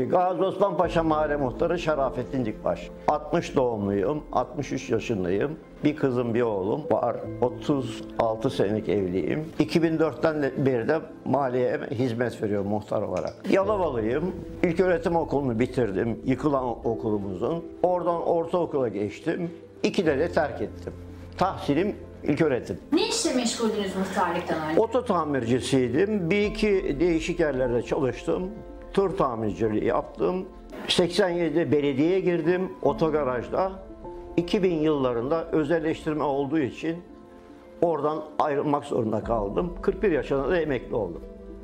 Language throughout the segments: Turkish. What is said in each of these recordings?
Gazi Osman Paşa Mahalle Muhtarı Şerafettin Dikbaş. 60 doğumluyum, 63 yaşındayım. Bir kızım, bir oğlum var. 36 senelik evliyim. 2004'ten beri de mahalleye hizmet veriyorum muhtar olarak. Yalovalıyım. İlköğretim okulunu bitirdim. Yıkılan okulumuzun. Oradan ortaokula geçtim. 2'de de terk ettim. Tahsilim İlköğretim. Ne işle meşguldünüz muhtarlıktan önce? Oto tamircisiydim. Bir iki değişik yerlerde çalıştım. Tır tamirciliği yaptım. 87'de belediyeye girdim otogarajda. 2000 yıllarında özelleştirme olduğu için oradan ayrılmak zorunda kaldım. 41 yaşında da emekli oldum.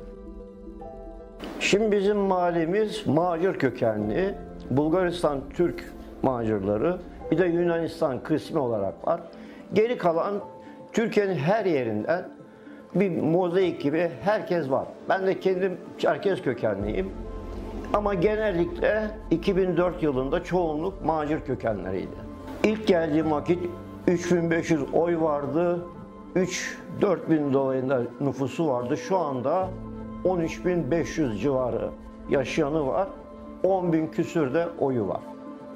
Şimdi bizim mahallemiz macir kökenli. Bulgaristan Türk macirleri, bir de Yunanistan kısmı olarak var. Geri kalan Türkiye'nin her yerinden bir mozaik gibi herkes var. Ben de kendim Çerkez kökenliyim. Ama genellikle 2004 yılında çoğunluk macir kökenleriydi. İlk geldiğim vakit 3500 oy vardı. 3-4 bin dolayında nüfusu vardı. Şu anda 13.500 civarı yaşayanı var. 10 bin küsür de oyu var.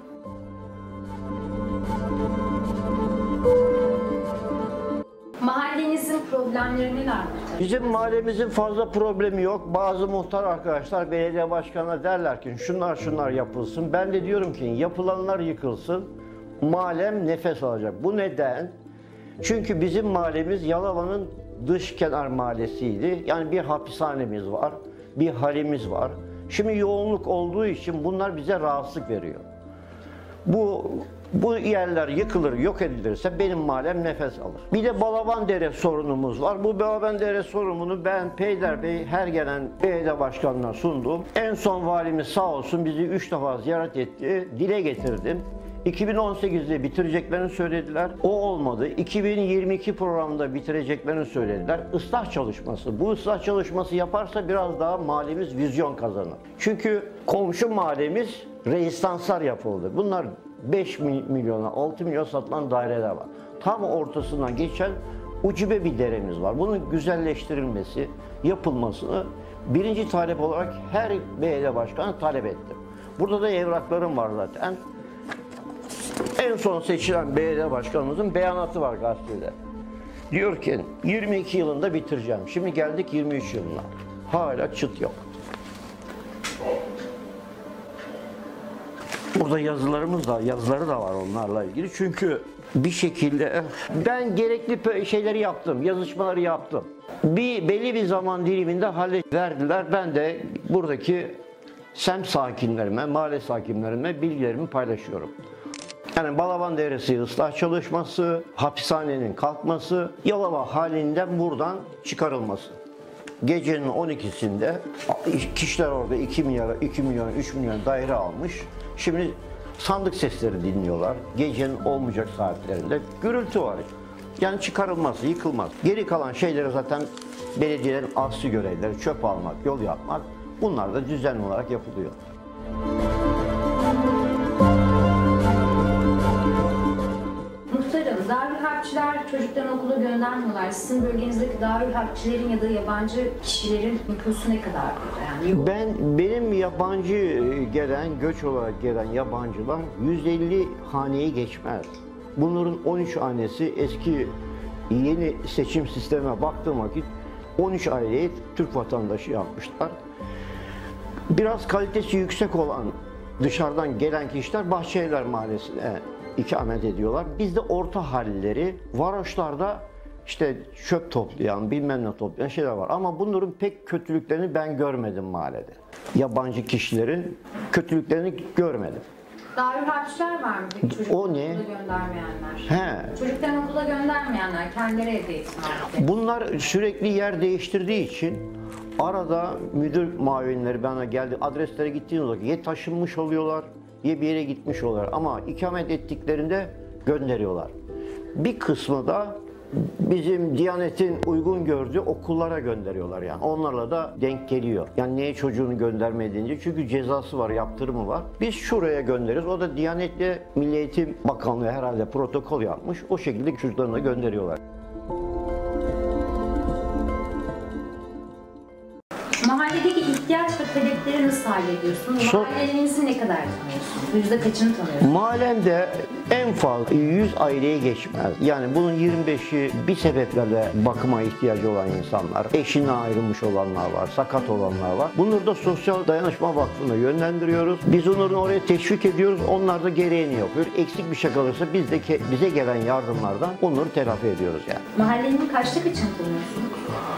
Mahallenizin problemleri nelerdir? Bizim mahallemizin fazla problemi yok. Bazı muhtar arkadaşlar belediye başkanına derler ki şunlar yapılsın. Ben de diyorum ki yapılanlar yıkılsın. Mahallem nefes alacak. Bu neden? Çünkü bizim mahallemiz Yalova'nın dış kenar mahallesiydi. Yani bir hapishanemiz var, bir halimiz var. Şimdi yoğunluk olduğu için bunlar bize rahatsızlık veriyor. Bu yerler yıkılır, yok edilirse benim mahallem nefes alır. Bir de Balavandere sorunumuz var. Bu Balavandere sorununu ben peyderpey her gelen belediye başkanına sundum. En son valimiz sağ olsun bizi 3 defa ziyaret etti. Dile getirdim. 2018'de bitireceklerini söylediler. O olmadı. 2022 programında bitireceklerini söylediler. Islah çalışması. Bu ıslah çalışması yaparsa biraz daha mahallemiz vizyon kazanır. Çünkü komşu mahallemiz rezistanslar yapıldı. Bunlar 5 milyona, 6 milyon satılan daireler var. Tam ortasından geçen ucube bir deremiz var. Bunun güzelleştirilmesi, yapılmasını birinci talep olarak her belediye başkanı talep ettim. Burada da evraklarım var zaten. En son seçilen belediye başkanımızın beyanatı var gazetede. Diyor ki 22 yılında bitireceğim. Şimdi geldik 23 yılına. Hala çıt yok. Burada yazıları da var onlarla ilgili. Çünkü bir şekilde ben gerekli şeyleri yaptım, yazışmaları yaptım. Belli bir zaman diliminde verdiler. Ben de buradaki semt sakinlerime, mahalle sakinlerime bilgilerimi paylaşıyorum. Yani Balaban Deresi ıslah çalışması, hapishanenin kalkması, Yalova halinden buradan çıkarılması. Gecenin 12'sinde kişiler orada 2 milyon, 3 milyon daire almış. Şimdi sandık sesleri dinliyorlar. Gecenin olmayacak saatlerinde gürültü var. Yani çıkarılması, yıkılmaz. Geri kalan şeyleri zaten belediyelerin asli görevleri, çöp almak, yol yapmak. Bunlar da düzenli olarak yapılıyor. Muhtarım, Darül Harpçiler çocuklarını okula göndermiyorlar. Sizin bölgenizdeki Darül Harpçilerin ya da yabancı kişilerin nüfusu ne kadar? Yani Benim yabancı göç olarak gelen yabancılar 150 haneyi geçmez. Bunların 13 hanesi eski yeni seçim sistemine baktığım vakit 13 aileyi Türk vatandaşı yapmışlar. Biraz kalitesi yüksek olan dışarıdan gelen kişiler Bahçeliler Mahallesi'ne ikamet ediyorlar. Bizde orta halleri, varoşlarda işte çöp toplayan, bilmem ne toplayan şeyler var. Ama bunların pek kötülüklerini ben görmedim mahallede. Yabancı kişilerin kötülüklerini görmedim. Darül Harpçiler var mı peki çocuklarını O ne? okula göndermeyenler? He. Çocuklarını okula göndermeyenler, kendileri evde eğitim alıyor. Bunlar sürekli yer değiştirdiği için arada müdür muavinleri bana geldi, adreslere gittiğiniz vakit ya taşınmış oluyorlar ya bir yere gitmiş oluyorlar ama ikamet ettiklerinde gönderiyorlar. Bir kısmı da bizim Diyanet'in uygun gördüğü okullara gönderiyorlar yani. Onlarla da denk geliyor. Yani niye çocuğunu gönderme deyince? Çünkü cezası var, yaptırımı var. Biz şuraya gönderiyoruz. O da Diyanet'le Milli Eğitim Bakanlığı herhalde protokol yapmış. O şekilde çocuklarını da gönderiyorlar. Mahalle Mahalledeki ihtiyaç ve talepleri nasıl hallediyorsunuz? Mahallenizi ne kadar tanıyorsunuz? Yüzde kaçını tanıyorsunuz? Mahallemde en fazla 100 aileye geçmez. Yani bunun 25'i bir sebeplerle bakıma ihtiyacı olan insanlar, eşinden ayrılmış olanlar var, sakat olanlar var. Bunları da Sosyal Dayanışma Vakfı'na yönlendiriyoruz. Biz onları oraya teşvik ediyoruz. Onlar da gereğini yapıyor. Eksik bir şey kalırsa biz de bize gelen yardımlardan onları telafi ediyoruz yani. Mahallenin kaçta kaçını tanıyorsunuz?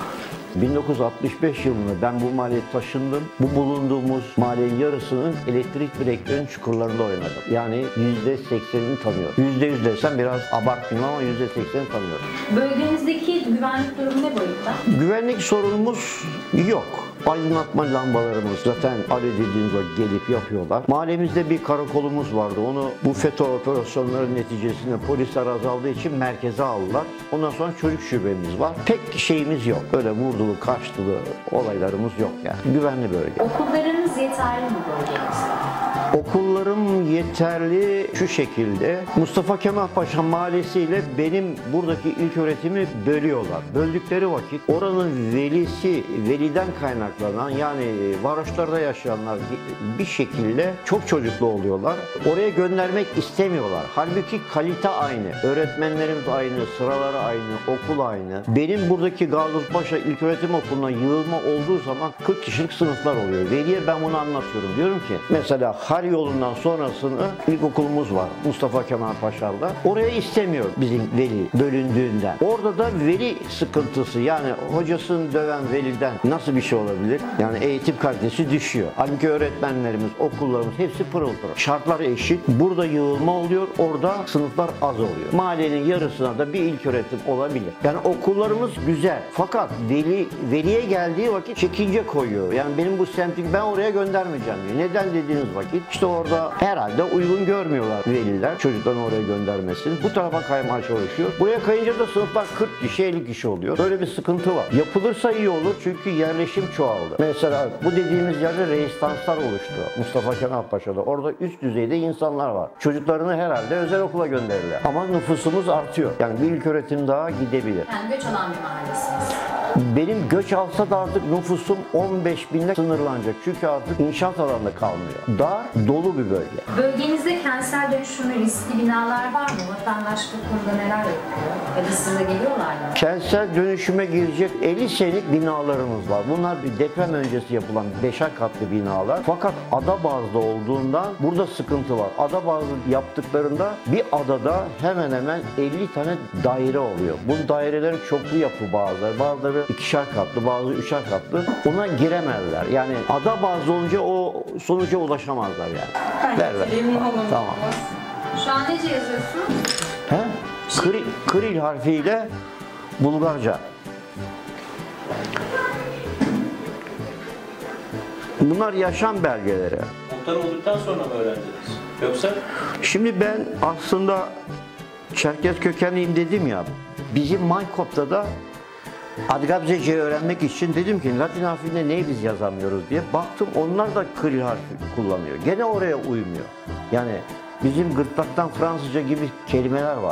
1965 yılında ben bu mahalleye taşındım. Bu bulunduğumuz mahallenin yarısının elektrik direklerinin çukurlarında oynadım. Yani %80'ini tanıyorum. %100 desem biraz abartmayayım ama %80'ini tanıyorum. Bölgenizdeki güvenlik durumu ne boyutta? Güvenlik sorunumuz yok. Aydınlatma lambalarımız zaten Ali dediğiniz o gelip yapıyorlar. Mahallemizde bir karakolumuz vardı. Onu bu FETÖ operasyonları neticesinde polisler azaldığı için merkeze aldılar. Ondan sonra çocuk şubemiz var. Pek şeyimiz yok. Öyle vurdulu, kaçtılı olaylarımız yok yani. Güvenli bölge. Okullarınız yeterli mi bölgenizde? Okullarım yeterli şu şekilde. Mustafa Kemal Paşa Mahallesi ile benim buradaki ilköğretimi bölüyorlar. Böldükleri vakit oranın veliden kaynaklanan yani varoşlarda yaşayanlar bir şekilde çok çocuklu oluyorlar. Oraya göndermek istemiyorlar. Halbuki kalite aynı. Öğretmenlerimiz aynı, sıraları aynı, okul aynı. Benim buradaki Gazipaşa İlköğretim Okulu'na yığılma olduğu zaman 40 kişilik sınıflar oluyor. Veliye ben bunu anlatıyorum. Diyorum ki mesela Har yolundan sonrasını ilkokulumuz var Mustafa Kemal Paşa'da. Oraya istemiyor bizim veli bölündüğünden. Orada da veli sıkıntısı yani hocasını döven veliden nasıl bir şey olabilir? Yani eğitim kalitesi düşüyor. Halbuki öğretmenlerimiz, okullarımız hepsi pırıl pırıl. Şartlar eşit. Burada yığılma oluyor. Orada sınıflar az oluyor. Mahallenin yarısına da bir ilköğretim olabilir. Yani okullarımız güzel. Fakat veliye geldiği vakit çekince koyuyor. Yani benim bu semtim ben oraya göndermeyeceğim diyor. Neden dediğiniz vakit işte orada herhalde uygun görmüyorlar veliler çocuklarını oraya göndermesini. Bu tarafa kaymaya çalışıyor. Buraya kayınca da sınıflar 40 kişi 50 kişi oluyor. Böyle bir sıkıntı var. Yapılırsa iyi olur çünkü yerleşim çoğaldı. Mesela bu dediğimiz yerde rezistanslar oluştu. Mustafa Kemal Paşa'da. Orada üst düzeyde insanlar var. Çocuklarını herhalde özel okula gönderirler. Ama nüfusumuz artıyor. Yani bir ilköğretim daha gidebilir. Yani göç alan bir mahallesiniz. Benim göç alsa da artık nüfusum 15.000'le sınırlanacak. Çünkü artık inşaat alanında kalmıyor. Dar, dolu bir bölge. Bölgenizde kentsel dönüşümü riskli binalar var mı? Vatandaş bu konuda neler yapıyor? Ya da size geliyorlar mı? Kentsel dönüşüme girecek 50 senelik binalarımız var. Bunlar bir deprem öncesi yapılan 5'er katlı binalar. Fakat ada bazlı olduğundan burada sıkıntı var. Ada bazlı yaptıklarında bir adada hemen hemen 50 tane daire oluyor. Bu dairelerin çoklu yapı bazıları 2'şer katlı, bazı 3'er katlı. Ona giremezler. Yani ada bazlı olunca o sonuca ulaşamazlar yani. Ver. Tamam. Şu an nece yazıyorsunuz? He? Kril harfiyle Bulgarca. Bunlar yaşam belgeleri. Muhtar olduktan sonra mı öğrendiniz? Yoksa? Şimdi ben aslında Çerkez kökenliyim dedim ya. Bizim Maykop'ta da Adgabzece'yi öğrenmek için dedim ki Latin harfinde neyi biz yazamıyoruz diye. Baktım onlar da Kril harfi kullanıyor. Gene oraya uymuyor. Yani bizim gırtlaktan Fransızca gibi kelimeler var.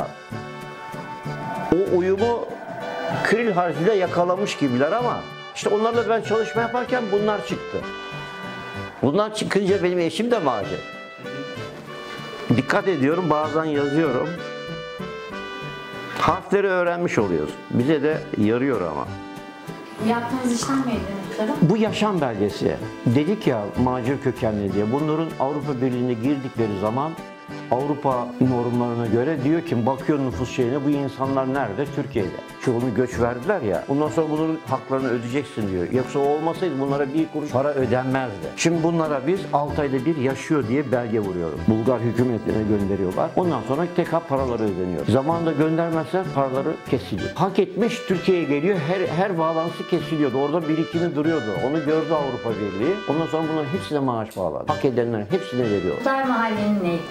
O uyumu Kril harfiyle yakalamış gibiler ama işte onlarla ben çalışma yaparken bunlar çıktı. Bunlar çıkınca benim eşim de macir. Dikkat ediyorum, bazen yazıyorum. Harfleri öğrenmiş oluyoruz. Bize de yarıyor ama. Yaptığınız işlem neydi muhtarım? Bu yaşam belgesi. Dedik ya macir kökenli diye. Bunların Avrupa Birliği'ne girdikleri zaman Avrupa normlarına göre diyor ki bakıyor nüfus şeyine bu insanlar nerede? Türkiye'de. Çoğunu göç verdiler ya. Ondan sonra bunların haklarını ödeyeceksin diyor. Yoksa o olmasaydı bunlara bir kuruş para ödenmezdi. Şimdi bunlara biz 6 ayda bir yaşıyor diye belge vuruyoruz. Bulgar hükümetine gönderiyorlar. Ondan sonra tekrar paraları ödeniyor. Zamanında göndermezse paraları kesiliyor. Hak etmiş Türkiye'ye geliyor. Her bağlantısı kesiliyordu. Orada birikimi duruyordu. Onu gördü Avrupa Birliği. Ondan sonra bunların hepsine maaş bağladı. Hak edenlerin hepsine veriyor. Muhtar mahallenin neydi? Muhtar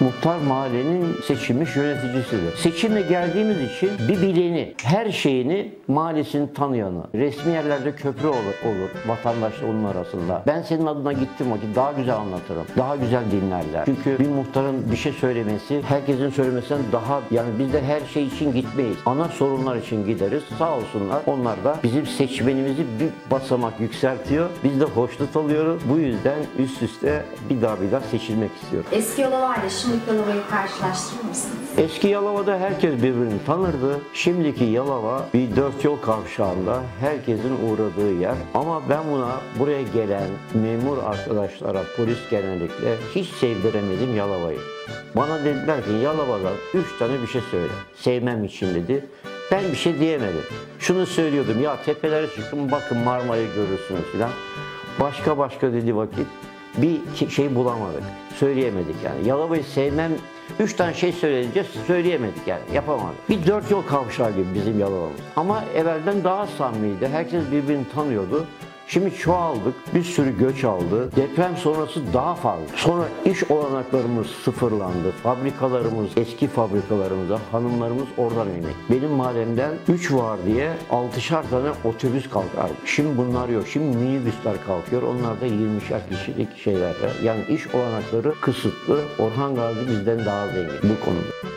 mahallenin seçilmiş yöneticisidir. Seçimle geldiğimiz için bir bileni, her şeyini, mahallesini tanıyanı, resmi yerlerde köprü olur vatandaşla onun arasında. Ben senin adına gittim vakit daha güzel anlatırım, daha güzel dinlerler. Çünkü bir muhtarın bir şey söylemesi, herkesin söylemesinden daha, yani biz de her şey için gitmeyiz. Ana sorunlar için gideriz. Sağ olsunlar. Onlar da bizim seçmenimizi bir basamak yükseltiyor. Biz de hoşnut alıyoruz. Bu yüzden üst üste bir daha seçilmek istiyorum. Eski Yalova ile şimdiki Yalova'yı karşılaştırır mısınız? Eski Yalova'da herkes birbirini tanırdı. Şimdiki Yalova bir dört yol kavşağında herkesin uğradığı yer. Ama ben buraya gelen memur arkadaşlara, polis genellikle hiç sevdiremedim Yalova'yı. Bana dediler ki Yalova'dan 3 tane bir şey söyle. Sevmem için dedi. Ben bir şey diyemedim. Şunu söylüyordum, ya tepelere çıktım bakın Marmara'yı görürsünüz filan. Başka dedi vakit. Bir şey bulamadık. Söyleyemedik yani. Yalova'yı sevmem, 3 tane şey söyleyince söyleyemedik yani. Yapamadık. Bir dört yol kavşağı gibi bizim Yalova'mız. Ama evvelden daha samimiydi. Herkes birbirini tanıyordu. Şimdi çoğaldık, bir sürü göç aldı. Deprem sonrası daha fazla. Sonra iş olanaklarımız sıfırlandı. Fabrikalarımız, eski fabrikalarımıza hanımlarımız oradan emek. Benim mahallemden 3 var diye 6'şar tane otobüs kalkardı. Şimdi bunlar yok. Şimdi minibüsler kalkıyor. Onlar da 20'şer kişilik şeylerle. Yani iş olanakları kısıtlı. Orhan Gazi bizden daha zengin bu konuda.